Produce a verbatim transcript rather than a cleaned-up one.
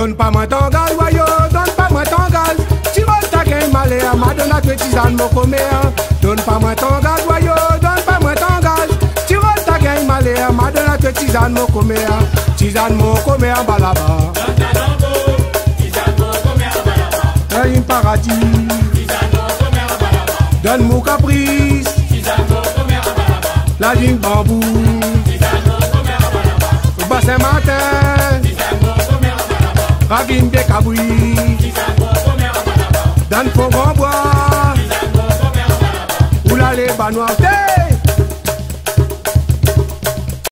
Donne pas moi ton gal, voyou, donne pas moi ton gal. Si vous t'as qu'un malé, madonna tu tisane mon commerce. Donne pas moi ton gal, voyou, donne pas moi ton gal. Si vous t'as qu'un malé, madonna tu tisane mon commerce. Tisane mon commerce, balaba. Tisane mon commerce, balaba. Un paradis. Tisane mon commerce, balaba. Donne mon caprice. Tisane mon commerce, balaba. La ligne bambou. Tisane mon commerce, balaba. Bassin matin. Ragim de Kaboui, dans le fond grand bois, où la les banois